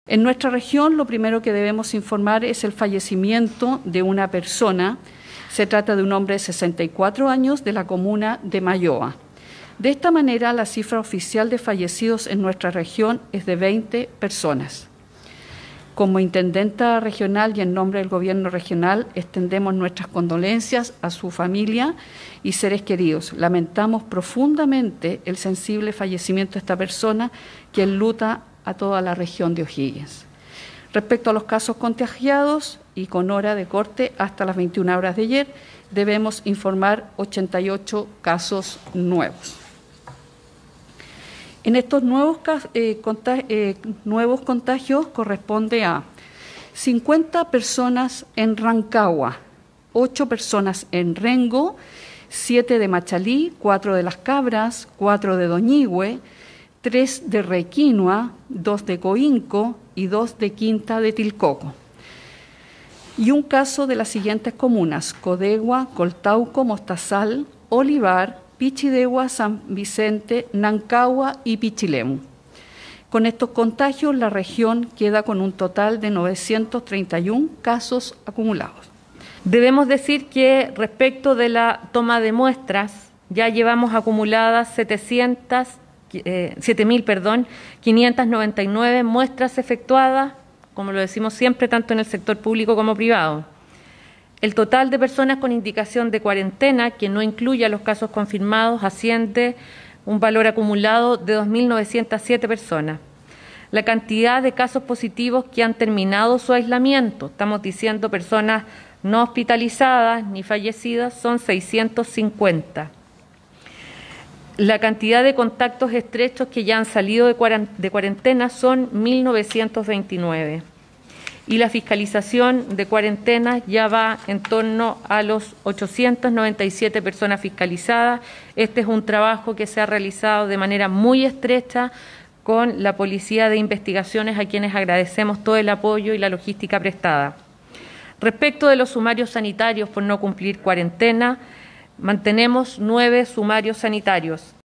En nuestra región, lo primero que debemos informar es el fallecimiento de una persona. Se trata de un hombre de 64 años de la comuna de Mayoa. De esta manera, la cifra oficial de fallecidos en nuestra región es de 20 personas. Como intendenta regional y en nombre del Gobierno regional, extendemos nuestras condolencias a su familia y seres queridos. Lamentamos profundamente el sensible fallecimiento de esta persona que enluta a toda la región de O'Higgins. Respecto a los casos contagiados y con hora de corte hasta las 21 horas de ayer, debemos informar 88 casos nuevos. En estos nuevos contagios corresponde a 50 personas en Rancagua, 8 personas en Rengo, 7 de Machalí, 4 de Las Cabras, 4 de Doñihue, 3 de Requinoa, 2 de Coinco y 2 de Quinta de Tilcoco. Y un caso de las siguientes comunas: Codegua, Coltauco, Mostazal, Olivar, Pichidegua, San Vicente, Nancagua y Pichilemu. Con estos contagios, la región queda con un total de 931 casos acumulados. Debemos decir que respecto de la toma de muestras, ya llevamos acumuladas 7.599 muestras efectuadas, como lo decimos siempre, tanto en el sector público como privado. El total de personas con indicación de cuarentena, que no incluye a los casos confirmados, asciende un valor acumulado de 2.907 personas. La cantidad de casos positivos que han terminado su aislamiento, estamos diciendo personas no hospitalizadas ni fallecidas, son 650. La cantidad de contactos estrechos que ya han salido de cuarentena son 1.929. Y la fiscalización de cuarentena ya va en torno a los 897 personas fiscalizadas. Este es un trabajo que se ha realizado de manera muy estrecha con la Policía de Investigaciones, a quienes agradecemos todo el apoyo y la logística prestada. Respecto de los sumarios sanitarios por no cumplir cuarentena, mantenemos 9 sumarios sanitarios.